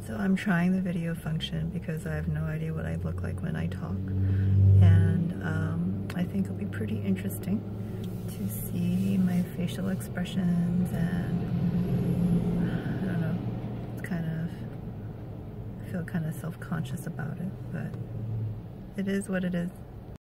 So I'm trying the video function because I have no idea what I look like when I talk. And I think it'll be pretty interesting to see my facial expressions, and I don't know, it's kind of, I feel kind of self-conscious about it, but it is what it is.